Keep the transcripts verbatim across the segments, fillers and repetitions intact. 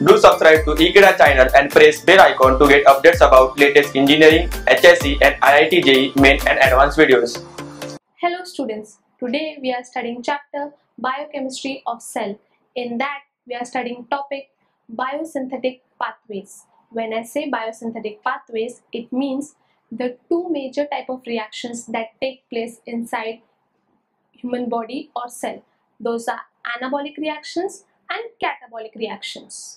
Do subscribe to Ekeeda channel and press bell icon to get updates about latest engineering, H S C and I I T J E E main and advanced videos. Hello students, today we are studying chapter Biochemistry of Cell. In that we are studying topic Biosynthetic Pathways. When I say biosynthetic pathways, it means the two major type of reactions that take place inside human body or cell. Those are anabolic reactions and catabolic reactions.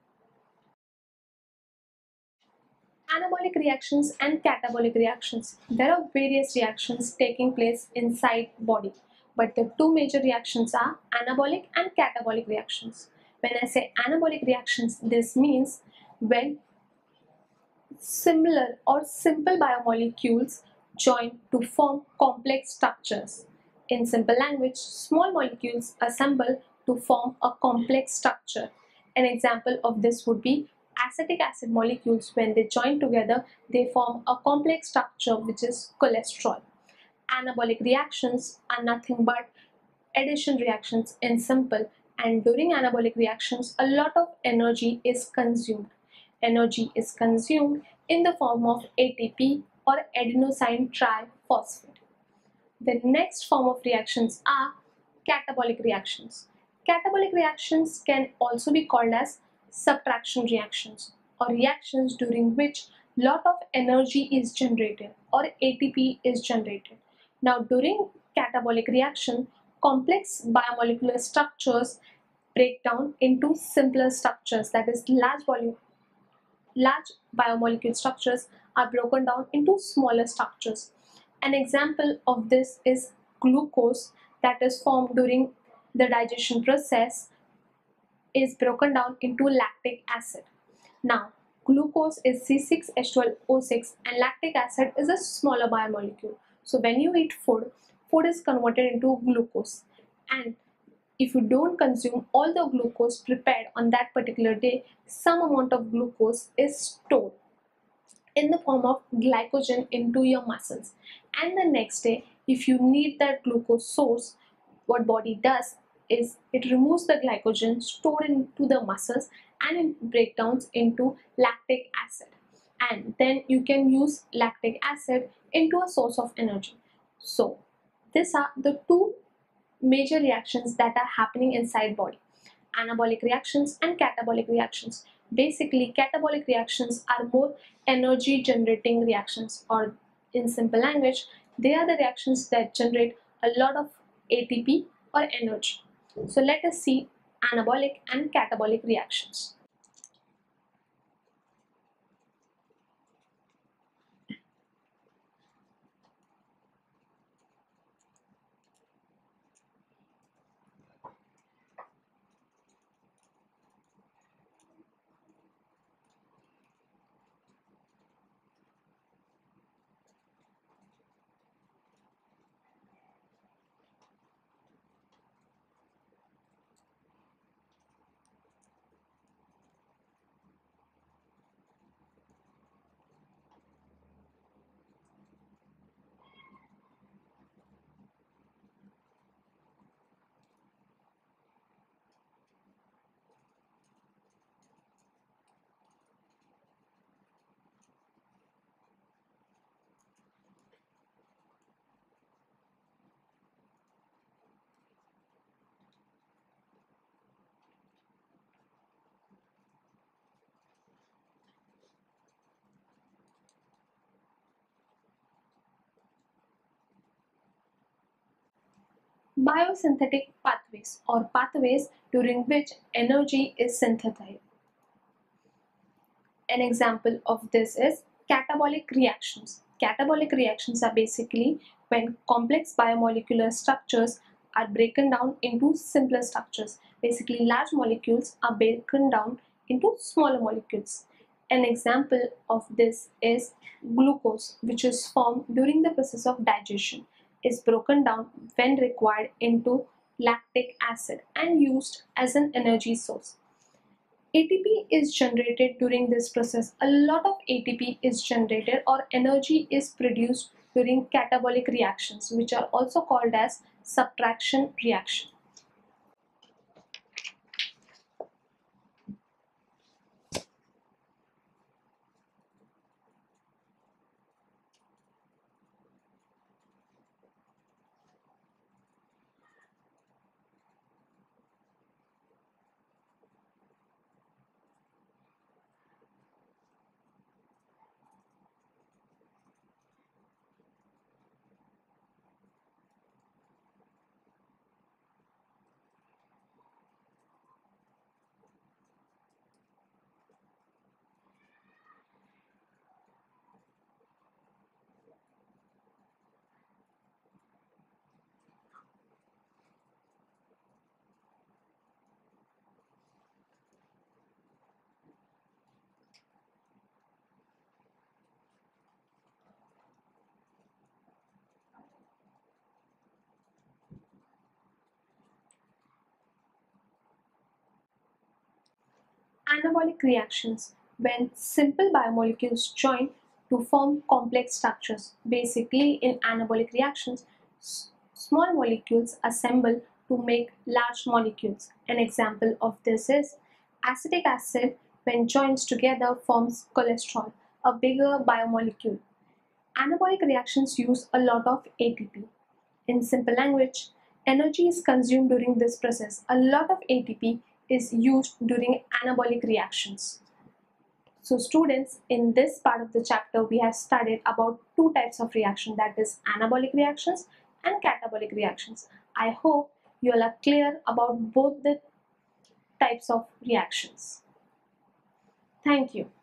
Anabolic reactions and catabolic reactions. There are various reactions taking place inside body, but the two major reactions are anabolic and catabolic reactions. When I say anabolic reactions, this means when similar or simple biomolecules join to form complex structures. In simple language, small molecules assemble to form a complex structure. An example of this would be acetic acid molecules. When they join together, they form a complex structure which is cholesterol. Anabolic reactions are nothing but addition reactions in simple, and during anabolic reactions a lot of energy is consumed. Energy is consumed in the form of A T P or adenosine triphosphate. The next form of reactions are catabolic reactions. Catabolic reactions can also be called as subtraction reactions, or reactions during which lot of energy is generated or A T P is generated. Now during catabolic reaction, complex biomolecular structures break down into simpler structures, that is large volume large biomolecule structures are broken down into smaller structures. An example of this is glucose, that is formed during the digestion process is broken down into lactic acid. Now glucose is C six H twelve O six and lactic acid is a smaller biomolecule. So when you eat food, food is converted into glucose, and if you don't consume all the glucose prepared on that particular day, some amount of glucose is stored in the form of glycogen into your muscles, and the next day if you need that glucose source, what body does is it removes the glycogen stored into the muscles and it breakdowns into lactic acid, and then you can use lactic acid into a source of energy. So these are the two major reactions that are happening inside body: anabolic reactions and catabolic reactions. Basically, catabolic reactions are more energy generating reactions, or in simple language, they are the reactions that generate a lot of A T P or energy. So let us see anabolic and catabolic reactions. Biosynthetic pathways, or pathways during which energy is synthesized. An example of this is catabolic reactions. Catabolic reactions are basically when complex biomolecular structures are broken down into simpler structures. Basically, large molecules are broken down into smaller molecules. An example of this is glucose, which is formed during the process of digestion, is broken down when required into lactic acid and used as an energy source. A T P is generated during this process. A lot of A T P is generated or energy is produced during catabolic reactions, which are also called as subtraction reaction. Anabolic reactions, when simple biomolecules join to form complex structures. Basically, in anabolic reactions, small molecules assemble to make large molecules. An example of this is acetic acid, when joins together, forms cholesterol, a bigger biomolecule. Anabolic reactions use a lot of A T P. In simple language, energy is consumed during this process. A lot of A T P is used during anabolic reactions. So students, in this part of the chapter, we have studied about two types of reaction, that is anabolic reactions and catabolic reactions. I hope you all are clear about both the types of reactions. Thank you.